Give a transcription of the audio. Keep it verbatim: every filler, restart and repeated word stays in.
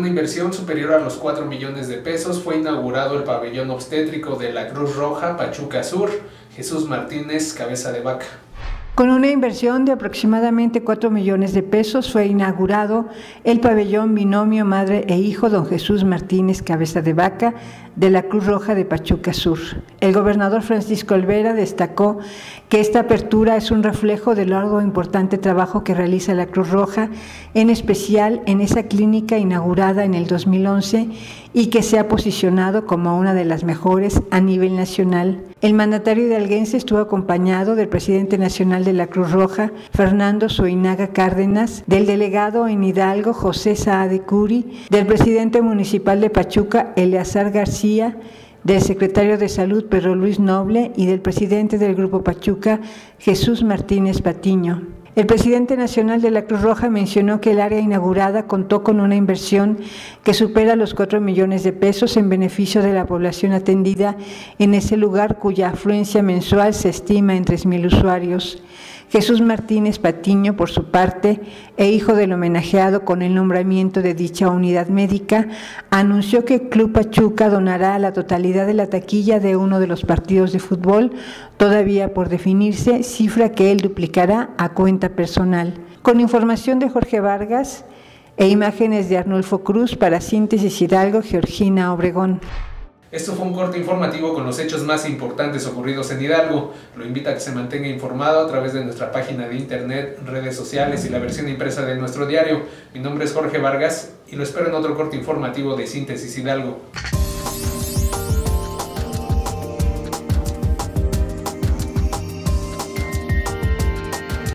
una inversión superior a los cuatro millones de pesos fue inaugurado el pabellón obstétrico de la Cruz Roja Pachuca Sur. Jesús Martínez, cabeza de vaca. Con una inversión de aproximadamente cuatro millones de pesos fue inaugurado el pabellón Binomio Madre e Hijo Don Jesús Martínez Cabeza de Vaca de la Cruz Roja de Pachuca Sur. El gobernador Francisco Olvera destacó que esta apertura es un reflejo del largo e importante trabajo que realiza la Cruz Roja, en especial en esa clínica inaugurada en el dos mil once y que se ha posicionado como una de las mejores a nivel nacional. El mandatario hidalguense estuvo acompañado del presidente nacional de la Cruz Roja, Fernando Soinaga Cárdenas, del delegado en Hidalgo, José Saade Curi, del presidente municipal de Pachuca, Eleazar García, del secretario de Salud, Pedro Luis Noble, y del presidente del Grupo Pachuca, Jesús Martínez Patiño. El presidente nacional de la Cruz Roja mencionó que el área inaugurada contó con una inversión que supera los cuatro millones de pesos en beneficio de la población atendida en ese lugar, cuya afluencia mensual se estima en tres mil usuarios. Jesús Martínez Patiño, por su parte, e hijo del homenajeado con el nombramiento de dicha unidad médica, anunció que Club Pachuca donará la totalidad de la taquilla de uno de los partidos de fútbol, todavía por definirse, cifra que él duplicará a cuenta personal. Con información de Jorge Vargas e imágenes de Arnulfo Cruz para Síntesis Hidalgo, Georgina Obregón. Esto fue un corte informativo con los hechos más importantes ocurridos en Hidalgo. Lo invita a que se mantenga informado a través de nuestra página de internet, redes sociales y la versión impresa de nuestro diario. Mi nombre es Jorge Vargas y lo espero en otro corte informativo de Síntesis Hidalgo.